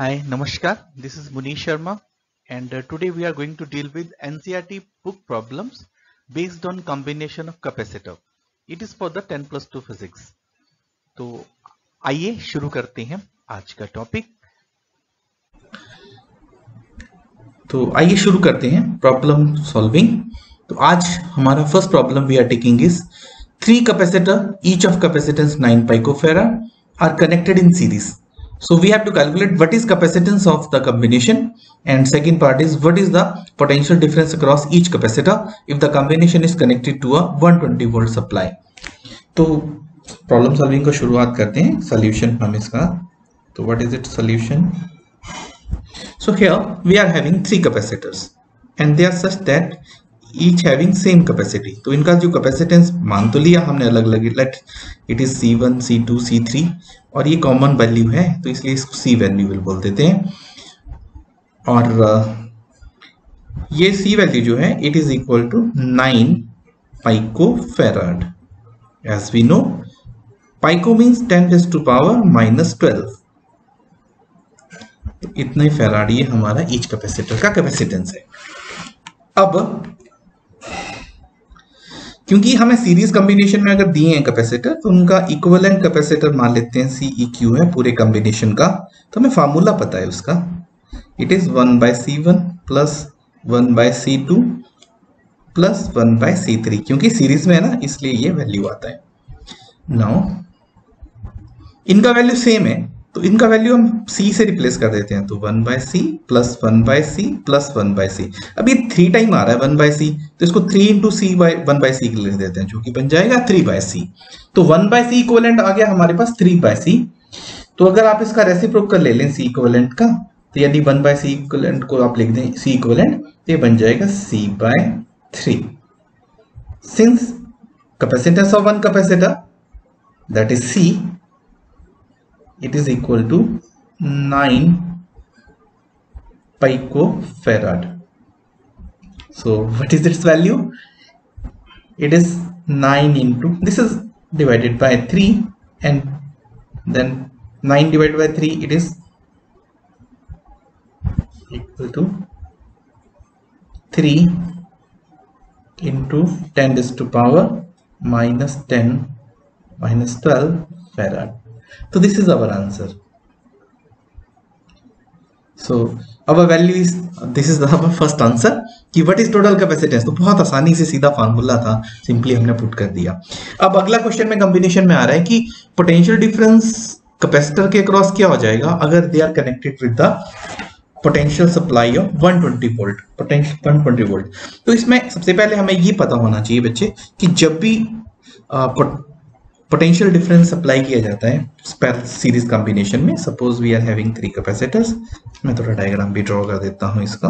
Hi, Namaskar. This is Munish Sharma, and today we are going to deal with NCERT book problems based on combination of capacitor. It is for the 10 plus 2 physics. तो आइए शुरू करते हैं आज का topic. तो आइए शुरू करते हैं प्रॉब्लम सॉल्विंग। तो आज हमारा first problem we are taking is 3 capacitor each of capacitance 9 picofarad are connected in series. So we have to calculate what is capacitance of the combination, and second part is what is the potential difference across each capacitor if the combination is connected to a 120 volt supply. तो problem solving को शुरुआत करते हैं। Solution हम इसका, तो what is it solution? So here we are having 3 capacitors and they are such that each having same capacity. तो इनका जो कैपेसिटेंस मान तो लिया हमने अलग अलग, late it is C1, C2, C3 और ये कॉमन वैल्यू है तो इसलिए इसको C वैल्यू बोल देते हैं। और ये C वैल्यू जो है it is equal to 9 picofarad. As we know, pico means 10⁻⁻12. तो इतने फैराड ये हमारा ईच कैपेसिटर का कैपेसिटेंस है। अब क्योंकि हमें सीरीज कॉम्बिनेशन में अगर दिए हैं कैपेसिटर तो उनका इक्विवेलेंट कैपेसिटर मान लेते हैं CEQ है पूरे कॉम्बिनेशन का। तो हमें फार्मूला पता है उसका, it is 1/C1 plus 1/C2 plus 1/C3, क्योंकि सीरीज में है ना इसलिए ये वैल्यू आता है। नाउ इनका वैल्यू सेम है तो इनका वैल्यू हम C से रिप्लेस कर देते हैं, तो 1/C plus 1/C plus 1/C। अब ये 3 टाइम आ रहा है 1/C, तो इसको 3 इंटू C बाई 1/C लिख देते हैं, जो कि बन जाएगा 3/C। तो 1/C इक्विवेलेंट आ गया हमारे पास 3/C। तो अगर आप इसका रेसिप्रोकल ले लें C इक्विवेलेंट का, तो यदि 1/C इक्विवेलेंट को आप लिख दें C इक्विवेलेंट, तो ये बन जाएगा C/3। Since capacitance of one capacitor that is C, it is equal to 9 picofarad. So what is its value? It is 9 into, this is divided by 3, and then 9 divided by 3 it is equal to 3 into 10⁻⁻10 minus 12 farad. So this is our answer. So our value is, this is our first answer कि what is total capacitance। तो बहुत आसानी से सीधा formula था, simply हमने put कर दिया। अब अगला क्वेश्चन में कॉम्बिनेशन में आ रहा है कि पोटेंशियल डिफरेंस कैपेसिटर के अक्रॉस क्या हो जाएगा अगर they are connected with the potential supply of 120 volt, potential 120 volt. तो इसमें सबसे पहले हमें ये पता होना चाहिए बच्चे कि जब भी पोटेंशियल डिफरेंस अप्लाई किया जाता है सीरीज कॉम्बिनेशन में, suppose we are having 3 capacitors, मैं थोड़ा डायग्राम भी ड्रॉ कर देता हूं इसका।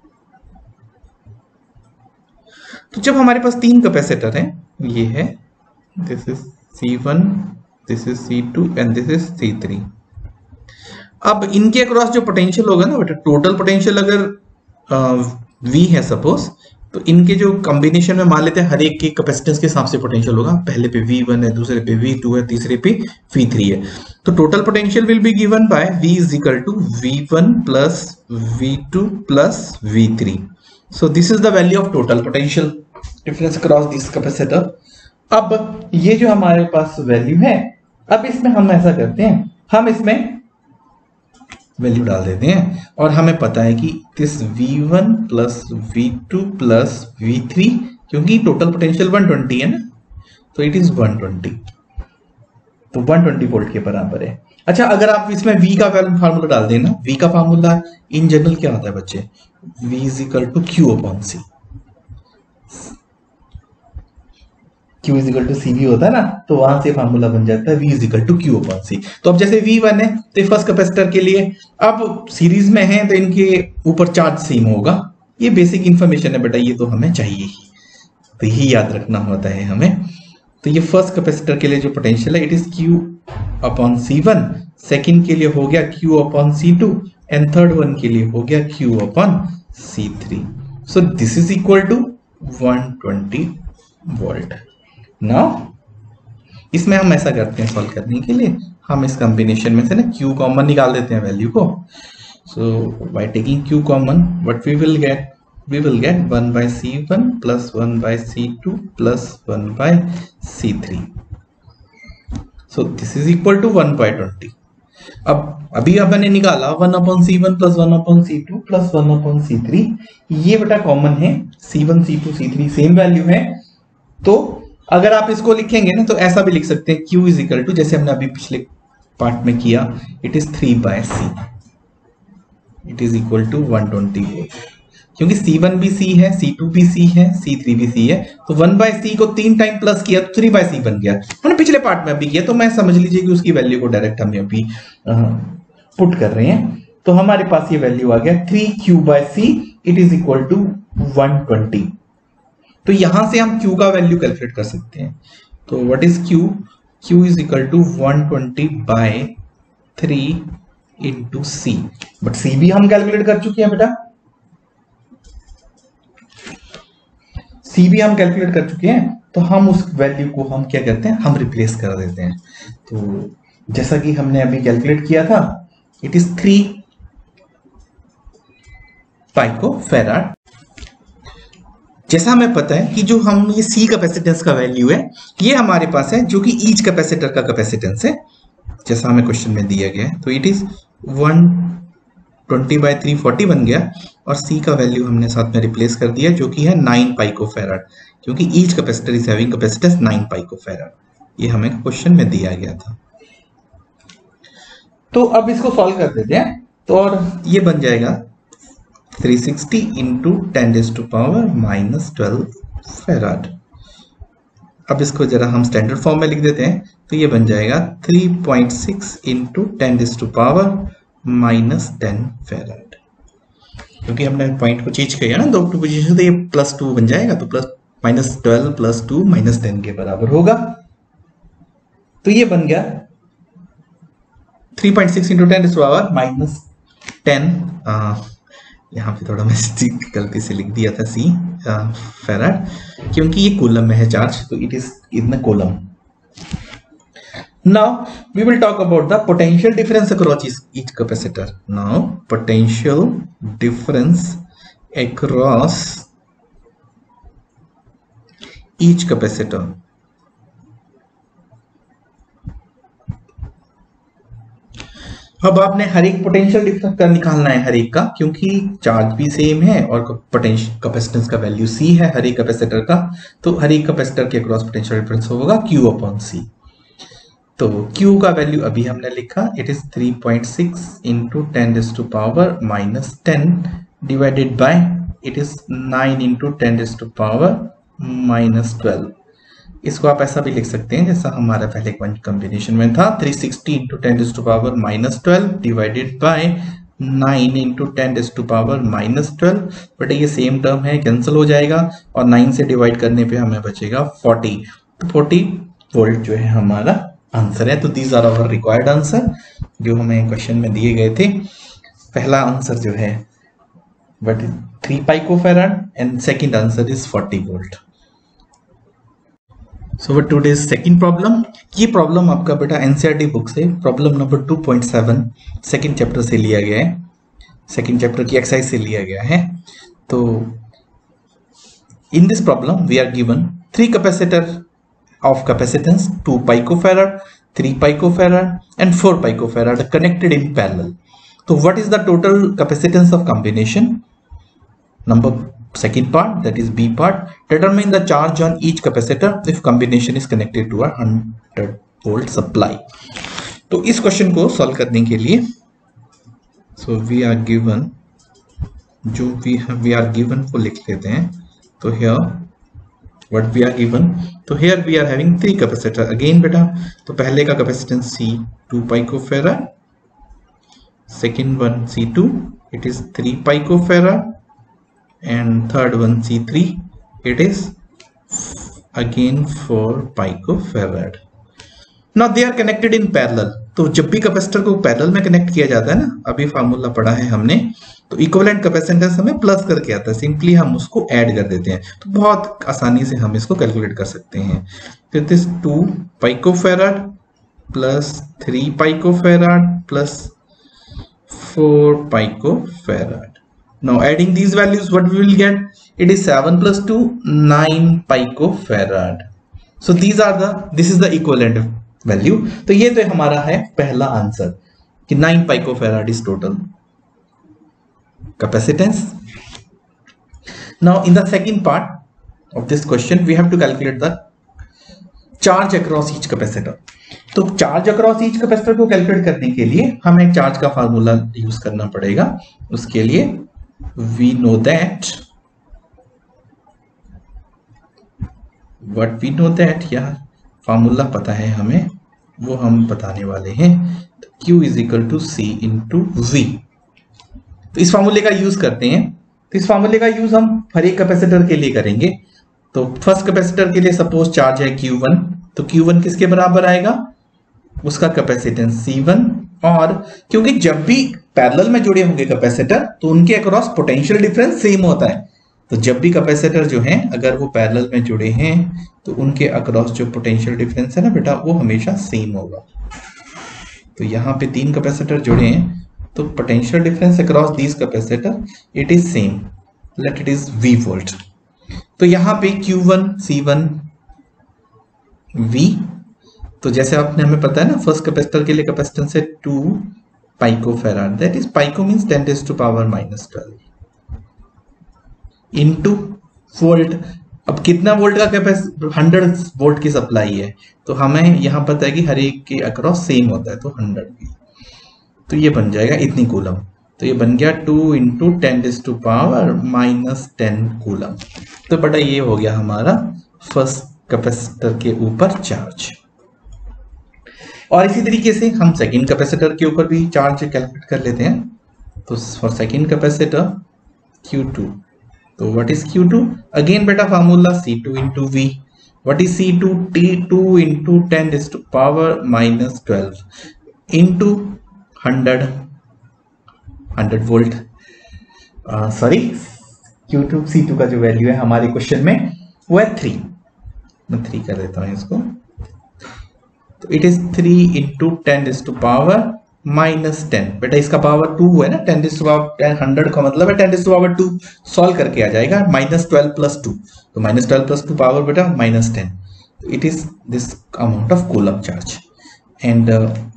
तो जब हमारे पास 3 कैपेसिटर हैं, ये है this is C1, this is C2 and this is C3। अब इनके अक्रॉस जो पोटेंशियल होगा ना बेटा, टोटल पोटेंशियल अगर V है सपोज, तो इनके जो कॉम्बिनेशन में मान लेते हैं हर एक के कैपेसिटेंस के हिसाब से पोटेंशियल होगा। पहले पे V1 है, दूसरे पे V2 है, तीसरे पे V3 है। तो total potential will be given by V is equal to V1 plus V2 plus V3। So this is the value of total potential difference across this capacitor. अब ये जो हमारे पास वैल्यू है, अब इसमें हम ऐसा करते हैं, हम इसमें वैल्यू डाल देते हैं और हमें पता है कि this V1 plus V2 plus V3, क्योंकि टोटल पोटेंशियल 120 है ना, तो इट इज 120, तो 120 वोल्ट के बराबर है। अच्छा, अगर आप इसमें V का फार्मूला डाल देना, V का फार्मूला इन जनरल क्या होता है बच्चे, V is equal to Q/C। Q is equal to CV होता है ना, तो वहां से फार्मूला बन जाता है V is equal to Q/C। तो अब जैसे V1 है तो फर्स्ट कैपेसिटर के लिए, अब सीरीज में है तो इनके ऊपर चार्ज सेम होगा। ये बेसिक इंफॉर्मेशन है बेटा, ये तो हमें चाहिए ही, तो यही याद रखना होता है हमें। तो ये फर्स्ट कैपेसिटर के लिए जो पोटेंशियल है इट इज Q/C1, सेकेंड के लिए हो गया Q/C2 एंड थर्ड वन के लिए हो गया Q/C3। So this is equal to 120 volt. Now इसमें हम ऐसा करते हैं, सॉल्व करने के लिए हम इस कॉम्बिनेशन में से ना Q कॉमन निकाल देते हैं वैल्यू को, So by taking Q common, what we will get? We will get 1 by C1 plus 1 by C2 plus 1 by C3. So this is equal to 1 by 20. अब अभी आपने निकाला 1 upon C1 plus 1 upon C2 plus 1 upon C3, ये बेटा common है, C1 C2 C3 same value है। तो अगर आप इसको लिखेंगे ना तो ऐसा भी लिख सकते हैं Q इज इक्वल टू, जैसे हमने अभी पिछले पार्ट में किया, it is 3 by C, it is equal to 120 volt, क्योंकि C1 भी C है, C2 भी C है, C3 भी C है, तो 1 बाय C को 3 टाइम प्लस किया तो 3 बाय C बन गया। हमने पिछले पार्ट में अभी किया, तो मैं समझ लीजिए कि उसकी वैल्यू को डायरेक्ट हम अभी पुट कर रहे हैं। तो हमारे पास ये वैल्यू आ गया 3Q by C, it is equal to 120। तो यहां से हम Q का वैल्यू कैलकुलेट कर सकते हैं। तो what is Q? Q is equal to 120 by 3 into C, but C भी हम कैलकुलेट कर चुके हैं बेटा, C भी हम कैलकुलेट कर चुके हैं, तो हम उस वैल्यू को हम क्या करते हैं, हम रिप्लेस कर देते हैं। तो जैसा कि हमने अभी कैलकुलेट किया था, इट इज 3 पाइकोफैराड। जैसा हमें पता है कि जो हम ये C कैपेसिटेंस का वैल्यू है, ये हमारे पास है, जो कि ईच कैपेसिटर का कैपेसिटेंस है, जैसा हमें क्वेश्चन में दिया गया है। तो इट इज 120 बाई 340 बन गया, और C का वैल्यू हमने साथ में रिप्लेस कर दिया, जो कि है 9 पाइकोफैराड, क्योंकि each capacitor is having capacitance 9 picofarad. ये हमें क्वेश्चन में दिया गया था। तो अब इसको सॉल्व कर देते हैं, तो और ये बन जाएगा 360 इंटू 10⁻⁻12 फैराड। अब इसको जरा हम स्टैंडर्ड फॉर्म में लिख देते हैं, तो ये बन जाएगा 3.6 इंटू 10⁻10 फैराड। क्योंकि हमने पॉइंट को चेंज किया ना 2 पोजीशन, तो ये +2 बन जाएगा, तो -12 + 2 -10 के बराबर होगा। तो ये बन गया 3.6 इंटू 10⁻10। यहाँ पे थोड़ा मैं गलती से लिख दिया था C फैराड, क्योंकि ये कूलम में है चार्ज, तो it is in coulomb. Now we will talk about the potential difference across each capacitor. Now potential difference across each capacitor. अब आपने हर एक पोटेंशियल डिफरेंस का निकालना है, हर एक का, क्योंकि चार्ज भी सेम है और पोटेंशियल कैपेसिटेंस का वैल्यू C है हर एक कैपेसिटर का, तो हर एक कैपेसिटर के अक्रॉस पोटेंशियल डिफरेंस होगा Q अपॉन C। तो Q का वैल्यू अभी हमने लिखा, it is 3.6 into 10⁻10 divided by it is 9 into 10⁻12। इसको आप ऐसा भी लिख सकते हैं जैसा हमारा पहले कॉम्बिनेशन में था, 360 into 10⁻12 divided by 9 into 10⁻12। But ये सेम टर्म है, कैंसिल हो जाएगा, और 9 से डिवाइड करने पे हमें बचेगा 40। तो 40 वोल्ट जो है हमारा आंसर है। तो these are our required answer जो हमें क्वेश्चन में दिए गए थे। पहला आंसर जो है but 3 picofarad and second answer is 40 volt. So for today's second problem, ये प्रॉब्लम आपका बेटा एनसीईआरटी बुक से प्रॉब्लम नंबर 2.7 सेकंड चैप्टर से लिया गया है, सेकंड चैप्टर की एक्सरसाइज से लिया गया है। तो in this problem we are given 3 capacitor of capacitance 2 picofarad, 3 picofarad and 4 picofarad connected in parallel. So what is the total capacitance of combination? Number second part, that is B part, determine the charge on each capacitor if combination is connected to a 100 volt supply. तो इस question को solve करने के लिए so we are given, जो we are given को लिख लेते हैं। तो here what we are given, तो here we are having 3 capacitor again बेटा। तो पहले का capacitance C 2 picofarad, second one C2 it is 3 picofarad and third one C3 it is again 4 picofarad. Now they are connected in parallel. तो जब भी capacitor को parallel में connect किया जाता है ना, अभी फार्मूला पढ़ा है हमने, तो इक्विवेलेंट कैपेसिटेंस हमें प्लस करके आता है, सिंपली हम उसको ऐड कर देते हैं, तो बहुत आसानी से हम इसको कैलकुलेट कर सकते हैं। तो this 2 picofarad plus 3 picofarad plus 4 picofarad. Now adding these values, what we will get? It is 7 plus 2, 9 picofarad. So this is the equivalent value. तो ये तो हमारा है पहला आंसर कि 9 picofarad is total capacitance. Now in the second part of this question, we have to calculate the charge across each capacitor. तो charge across each capacitor को calculate करने के लिए हमें चार्ज का फार्मूला यूज करना पड़ेगा. उसके लिए वी नो दैट यार फार्मूला पता है हमें, वो हम बताने वाले हैं. Q is equal to C into V. तो इस फार्मूले का यूज करते हैं. तो इस फार्मूले का यूज हम हर एक कैपेसिटर के लिए करेंगे. तो फर्स्ट कैपेसिटर के लिए सपोज चार्ज है Q1, तो Q1 किसके बराबर आएगा? उसका कैपेसिटेंस C1. और क्योंकि जब भी पैरेलल में जुड़े होंगे कैपेसिटर तो उनके अक्रॉस पोटेंशियल डिफरेंस सेम होता है. तो जब भी कैपेसिटर जो हैं अगर वो पैरेलल में जुड़े हैं तो उनके अक्रॉस जो पोटेंशियल डिफरेंस है ना बेटा, वो हमेशा सेम होगा. तो यहाँ पे 3 कैपेसिटर जुड़े हैं तो potential difference across these capacitor it is same. Let it is V volt. तो यहाँ पे Q1 C1 V. तो जैसे आपने हमें पता है ना, फर्स्ट कैपेसिटर के लिए कैपेसिटेंस है 2 picofarad. That is pico means 10⁻⁻12 into volt. अब कितना वोल्ट का कैपेसिटर? 100 वोल्ट की सप्लाई है. तो हमें यहाँ पता है कि हर एक के अक्रॉस सेम होता है, तो 100 भी. तो ये बन जाएगा इतनी कूलम. तो ये बन गया 2 इंटू 10⁻⁻10 कूलम. तो बेटा ये हो गया हमारा फर्स्ट कैपेसिटर के ऊपर चार्ज. और इसी तरीके से हम सेकंड कैपेसिटर के ऊपर भी चार्ज कैलकुलेट कर लेते हैं. तो फॉर सेकंड कैपेसिटर Q2. तो व्हाट इज Q2? अगेन बेटा formula C2 into V. What is C2? T2 into 10⁻⁻12 into 100 volt. Sorry, Q2 C2 का जो वैल्यू है हमारे क्वेश्चन में वो है 3. मैं 3 कर देता हूं इसको. तो इट इज 3 इंटू 10⁻⁻10. बेटा इसका पावर 2 है ना, 10⁻10 100 का मतलब है 10⁻2. सॉल्व करके आ जाएगा -12 प्लस 2. तो -12 प्लस 2 पावर बेटा -10. तो it is this amount of coulomb charge. And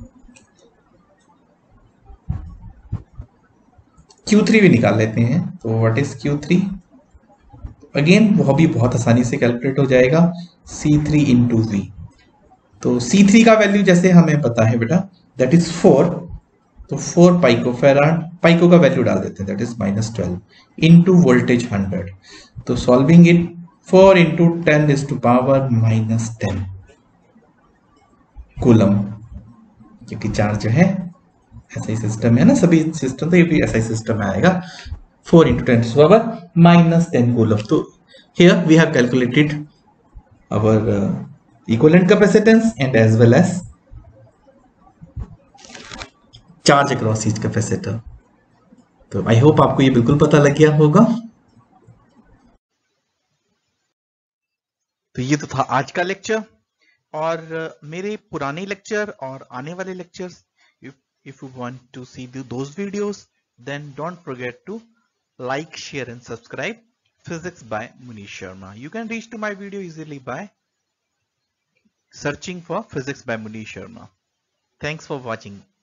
Q3 भी निकाल लेते हैं. तो व्हाट इज Q3? अगेन वो भी बहुत आसानी से कैलकुलेट हो जाएगा. C3 into V. तो C3 का वैल्यू जैसे हमें पता है बेटा दैट इज 4. तो 4 picofarad. पाइको का वैल्यू डाल देते हैं दैट इज -12 इंटू वोल्टेज 100. तो सॉल्विंग इट 4 इंटू 10⁻⁻10 कूलम. क्योंकि चार्ज जो है ऐसा ही सिस्टम है ना, सभी सिस्टम, तो ये भी ऐसा ही सिस्टम आएगा. 4 इंटू 10⁻⁻10 कूलम. तो here we have calculated our equivalent capacitance and as well as charge across each capacitor. तो आई होप आपको ये बिल्कुल पता लग गया होगा. तो ये तो था आज का लेक्चर. और मेरे पुराने लेक्चर और आने वाले lectures, if you want to see those videos, then don't forget to like, share and subscribe Physics by Munish Sharma. You can reach to my video easily by searching for Physics by Munish Sharma. Thanks for watching.